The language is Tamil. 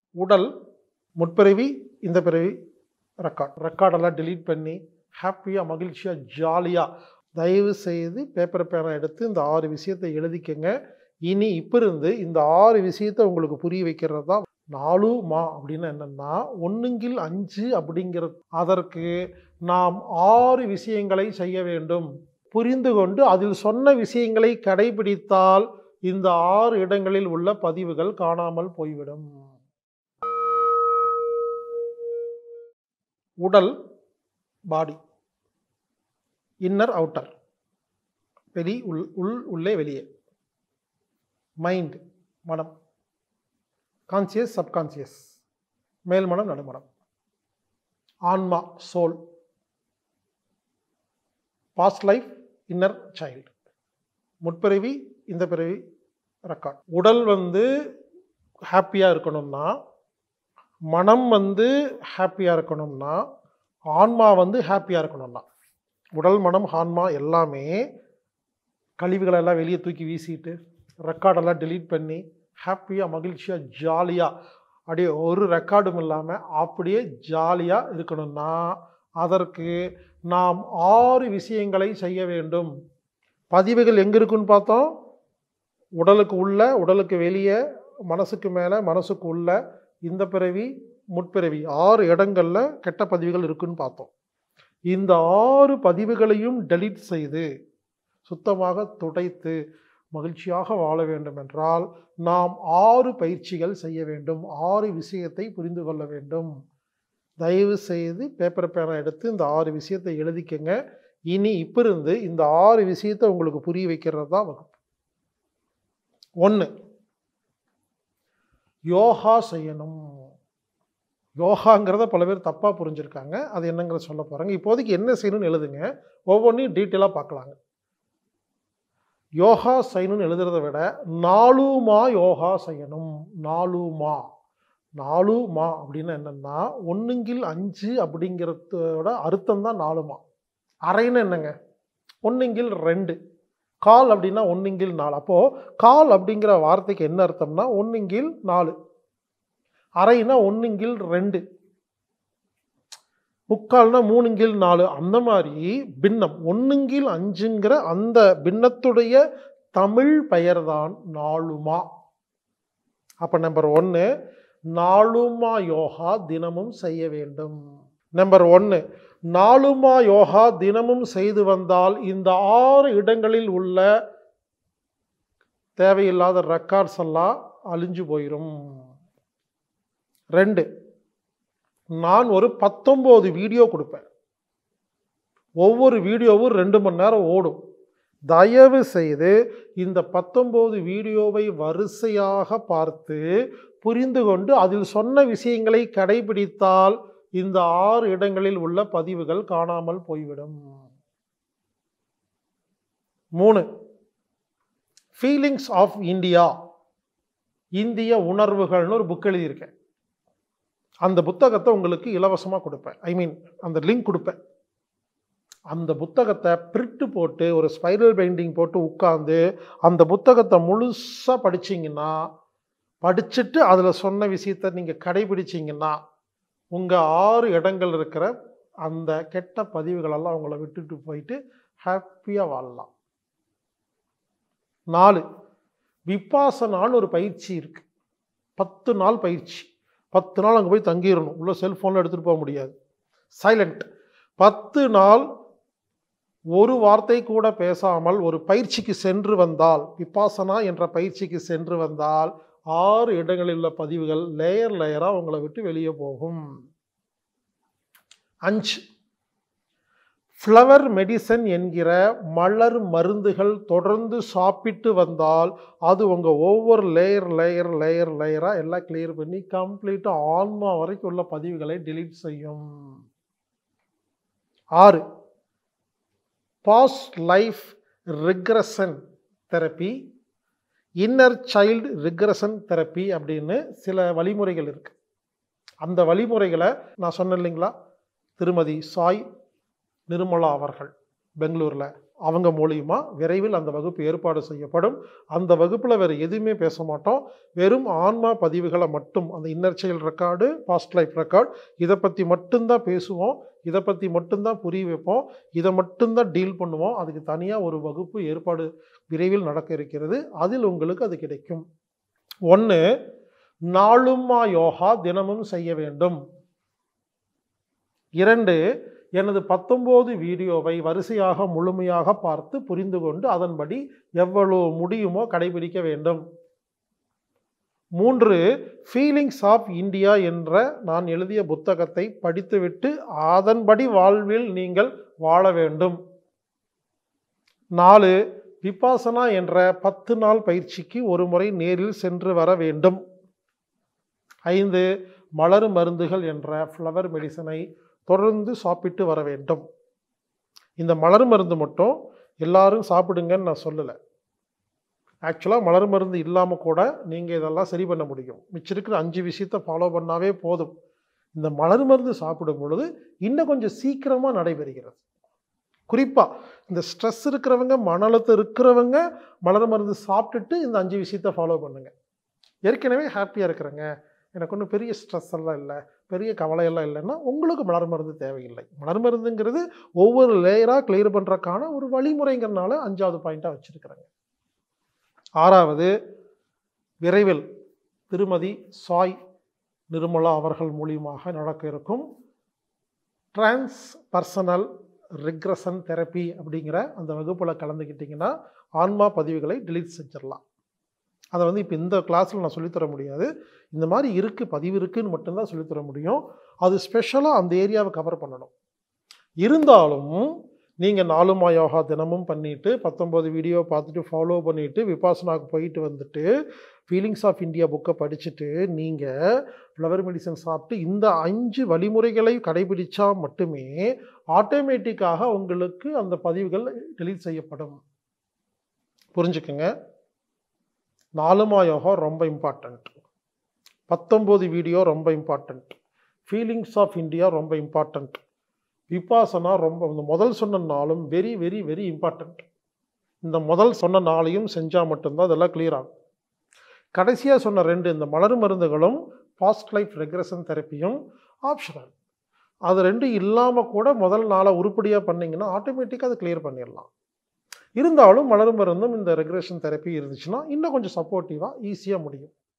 உடல் முற்பிறவி இந்த பிறவி ரெக்கார்டெல்லாம் delete பண்ணி ஹாப்பியாக மகிழ்ச்சியாக ஜாலியாக தயவு செய்து பேப்பர் பேனா எடுத்து இந்த 6 விஷயத்தை எழுதிக்கங்க. இனி இப்போ இருந்து இந்த 6 விஷயத்தை உங்களுக்கு புரிய வைக்கிறது தான் 4 மா அப்படின்னு என்னன்னா 1/5 அப்படிங்கிறது. அதற்கு நாம் 6 விஷயங்களை செய்ய வேண்டும். புரிந்து கொண்டு அதில் சொன்ன விஷயங்களை கடைபிடித்தால் இந்த 6 இடங்களில் உள்ள பதிவுகள் காணாமல் போய்விடும். உடல் பாடி, இன்னர் அவுட்டர், வெளி உள் உள்ளே வெளியே, மைண்ட் மனம், கான்சியஸ் சப்கான்சியஸ், மேல்மனம் நடுமனம், ஆன்மா soul, past life inner child, முற்பிறவி இந்த பிறவி ரெக்கார்ட். உடல் ஹாப்பியாக இருக்கணும்னா, மனம் ஹாப்பியாக இருக்கணும்னா, ஆன்மா ஹாப்பியாக இருக்கணும்னா, உடல் மனம் ஆன்மா எல்லாமே கழிவுகளெல்லாம் வெளியே தூக்கி வீசிட்டு ரெக்கார்டெல்லாம் delete பண்ணி ஹாப்பியாக மகிழ்ச்சியாக ஜாலியாக அப்படியே ஒரு ரெக்கார்டும் இல்லாமல் அப்படியே ஜாலியாக இருக்கணும்னா அதற்கு நாம் 6 விஷயங்களை செய்ய வேண்டும். பதிவுகள் எங்கே இருக்குன்னு பார்த்தோம். உடலுக்கு உள்ள, உடலுக்கு வெளியே, மனசுக்கு மேலே, மனசுக்கு உள்ள, இந்த பிறவி முற்பிறவி 6 இடங்களில் கெட்ட பதிவுகள் இருக்குன்னு பார்த்தோம். இந்த 6 பதிவுகளையும் delete செய்து சுத்தமாக துடைத்து மகிழ்ச்சியாக வாழ வேண்டும் என்றால் நாம் 6 பயிற்சிகள் செய்ய வேண்டும். 6 விஷயத்தை புரிந்து கொள்ள வேண்டும். தயவு செய்து பேப்பர் பேனா எடுத்து இந்த 6 விஷயத்தை எழுதிக்கங்க. இனி இப்போ இருந்து இந்த 6 விஷயத்தை உங்களுக்கு புரிய வைக்கிறது தான் வகுப்பு. 1, யோகா செய்யணும். யோகாங்கிறத பல பேர் தப்பாக புரிஞ்சுருக்காங்க. அது என்னங்கிறத சொல்ல போகிறாங்க. இப்போதைக்கு என்ன செய்யணும்னு எழுதுங்க. ஒவ்வொன்றையும் டீட்டெயிலாக பார்க்கலாங்க. யோகா செய்யணும்னு எழுதுறத விட 4 மா யோகா செய்யணும். 4 மா 4 மா அப்படின்னு என்னென்னா 1/5 அப்படிங்கிறதோட அர்த்தம் தான் 4 மா. அரைன்னு என்னங்க? 1/2. கால் அப்படின்னா 1/4. அப்போது கால் அப்படிங்கிற வார்த்தைக்கு என்ன அர்த்தம்னா 1/4. அரைனா 1/2. முக்கால்னா 3/4. அந்த மாதிரி பின்னம் 1/5ங்கிற அந்த பின்னத்துடைய தமிழ் பெயர் தான் 4 மா. அப்போ நம்பர் 1, 4 மா யோகா தினமும் செய்ய வேண்டும். நம்பர் 1, 4 மா யோகா தினமும் செய்து வந்தால் இந்த 6 இடங்களில் உள்ள தேவையில்லாத ரெக்கார்ட்ஸ் எல்லாம் அழிஞ்சு போயிடும். 2, நான் ஒரு 19 வீடியோ கொடுப்பேன். ஒவ்வொரு வீடியோவும் 2 மணி நேரம் ஓடும். தயவு செய்து இந்த 19 வீடியோவை வரிசையாக பார்த்து புரிந்து கொண்டு அதில் சொன்ன விஷயங்களை கடைபிடித்தால் இந்த 6 இடங்களில் உள்ள பதிவுகள் காணாமல் போய்விடும். 3, ஃபீலிங்ஸ் ஆஃப் இந்தியா, இந்திய உணர்வுகள்னு ஒரு புக் எழுதியிருக்கேன். அந்த புத்தகத்தை உங்களுக்கு இலவசமாக கொடுப்பேன். அந்த லிங்க் கொடுப்பேன். அந்த புத்தகத்தை பிரிண்ட் போட்டு ஒரு ஸ்பைரல் பைண்டிங் போட்டு உட்காந்து அந்த புத்தகத்தை முழுசாக படிச்சிங்கன்னா, படிச்சுட்டு அதில் சொன்ன விஷயத்தை நீங்கள் கடைபிடிச்சிங்கன்னா உங்கள் 6 இடங்கள் இருக்கிற அந்த கெட்ட பதிவுகளெல்லாம் உங்களை விட்டுட்டு போயிட்டு ஹாப்பியாக வாழலாம். 4, விபாசனான்னு ஒரு பயிற்சி இருக்குது. 10 நாள் பயிற்சி. 10 நாள் அங்கே போய் தங்கிடணும். உள்ள செல்ஃபோனில் எடுத்துகிட்டு போக முடியாது. சைலண்ட். 10 நாள் ஒரு வார்த்தை கூட பேசாமல் ஒரு பயிற்சிக்கு சென்று வந்தால், விபாசனா என்ற பயிற்சிக்கு சென்று வந்தால் 6 இடங்களில் உள்ள பதிவுகள் லேயர் லேயராக உங்களை விட்டு வெளியே போகும். 5, ஃப்ளவர் மெடிசன் என்கிற மலர் மருந்துகள் தொடர்ந்து சாப்பிட்டு வந்தால் அது உங்கள் ஒவ்வொரு லேயராக எல்லாம் கிளியர் பண்ணி கம்ப்ளீட்டாக ஆன்மா வரைக்கும் உள்ள பதிவுகளை delete செய்யும். 6, past life regression therapy, inner child regression therapy அப்படின்னு சில வழிமுறைகள் இருக்குது. அந்த வழிமுறைகளை நான் சொன்னேன் இல்லைங்களா, திருமதி சாய் நிர்மலா அவர்கள் பெங்களூரில் அவங்க மூலியமா விரைவில் அந்த வகுப்பு ஏற்பாடு செய்யப்படும். அந்த வகுப்பில் வேறு எதுவுமே பேச மாட்டோம். வெறும் ஆன்மா பதிவுகளை மட்டும், அந்த inner child record, past life record, இதை பற்றி மட்டும்தான் பேசுவோம். இதை பற்றி மட்டும்தான் புரிய வைப்போம். இதை மட்டும்தான் டீல் பண்ணுவோம். அதுக்கு தனியாக ஒரு வகுப்பு ஏற்பாடு விரைவில் நடக்க இருக்கிறது. அதில் உங்களுக்கு அது கிடைக்கும். 1, நாளுமா யோகா தினமும் செய்ய வேண்டும். 2, எனது 19 வீடியோவை வரிசையாக முழுமையாக பார்த்து புரிந்து கொண்டு அதன்படி எவ்வளவு முடியுமோ கடைபிடிக்க வேண்டும். 3, ஃபீலிங்ஸ் ஆஃப் இந்தியா என்ற நான் எழுதிய புத்தகத்தை படித்துவிட்டு அதன்படி வாழ்வில் நீங்கள் வாழ வேண்டும். 4, விபாசனா என்ற 10 நாள் பயிற்சிக்கு ஒரு முறை நேரில் சென்று வர வேண்டும். 5, மலர் மருந்துகள் என்ற ஃப்ளவர் மெடிசனை தொடர்ந்து சாப்பிட்டு வர வேண்டும். இந்த மலர் மருந்து மட்டும் எல்லாரும் சாப்பிடுங்கன்னு நான் சொல்லலை. ஆக்சுவலாக மலர் மருந்து இல்லாமல் கூட நீங்கள் இதெல்லாம் சரி பண்ண முடியும். மிச்சம் இருக்கிற 5 விஷயத்தை ஃபாலோ பண்ணாவே போதும். இந்த மலர் மருந்து சாப்பிடும் பொழுது இன்னும் கொஞ்சம் சீக்கிரமாக நடைபெறுகிறது. குறிப்பாக இந்த ஸ்ட்ரெஸ் இருக்கிறவங்க, மன அழுத்தம் இருக்கிறவங்க மலர் மருந்து சாப்பிட்டுட்டு இந்த 5 விஷயத்தை ஃபாலோ பண்ணுங்கள். ஏற்கனவே ஹாப்பியாக இருக்கிறேங்க, எனக்கு ஒன்றும் பெரிய ஸ்ட்ரெஸ் எல்லாம் இல்லை, பெரிய கவலையெல்லாம் இல்லைன்னா உங்களுக்கு மலர் மருந்து தேவையில்லை. மலர் மருந்துங்கிறது ஒவ்வொரு லேயராக கிளியர் பண்ணுறதுக்கான ஒரு வழிமுறைங்கிறனால 5வது பாயிண்ட்டாக வச்சுருக்கிறேங்க. 6வது, விரைவில் திருமதி சாய் நிர்மலா அவர்கள் மூலியமாக நடக்க இருக்கும் டிரான்ஸ்பர்சனல் ரிக்ரஷன் தெரப்பி அப்படிங்கிற அந்த வகுப்பில் கலந்துக்கிட்டிங்கன்னா ஆன்மா பதிவுகளை டெலீட் செஞ்சிடலாம். அதை இப்போ இந்த கிளாஸில் நான் சொல்லித்தர முடியாது. இந்த மாதிரி இருக்குது, பதிவு இருக்குதுன்னு மட்டும்தான் சொல்லித்தர முடியும். அது ஸ்பெஷலாக அந்த ஏரியாவை கவர் பண்ணணும். இருந்தாலும் நீங்கள் நாளுமா யோகா தினமும் பண்ணிவிட்டு 19 வீடியோ பார்த்துட்டு ஃபாலோ பண்ணிவிட்டு விபாசனாவுக்கு போயிட்டு வந்துட்டு ஃபீலிங்ஸ் ஆஃப் இந்தியா புக்கை படிச்சுட்டு நீங்கள் ஃப்ளவர் மெடிசன் சாப்பிட்டு இந்த 5 வழிமுறைகளை கடைபிடிச்சா மட்டுமே ஆட்டோமேட்டிக்காக உங்களுக்கு அந்த பதிவுகள் டெலீட் செய்யப்படும். புரிஞ்சுக்குங்க. நாளுமா யோகா ரொம்ப இம்பார்ட்டண்ட், 19 வீடியோ ரொம்ப இம்பார்ட்டண்ட், ஃபீலிங்ஸ் ஆஃப் இந்தியா ரொம்ப இம்பார்ட்டண்ட், விபாசனா ரொம்ப, இந்த முதல் சொன்ன நாளும் வெரி வெரி வெரி இம்பார்ட்டண்ட். இந்த முதல் சொன்ன நாளையும் செஞ்சால் மட்டும்தான் அதெல்லாம் கிளியர் ஆகும். கடைசியாக சொன்ன 2 இந்த மலர் மருந்துகளும் பாஸ்ட் லைஃப் ரெக்ரெஷன் தெரப்பியும் ஆப்ஷனல். அது 2 இல்லாமல் கூட முதல் நாளை உருப்படியாக பண்ணிங்கன்னா ஆட்டோமேட்டிக்காக அதை கிளியர் பண்ணிடலாம். இருந்தாலும் மலர் மருந்தும் இந்த ரெக்ரெஷன் தெரப்பி இருந்துச்சுன்னா இன்னும் கொஞ்சம் சப்போர்ட்டிவாக ஈஸியாக முடியும்.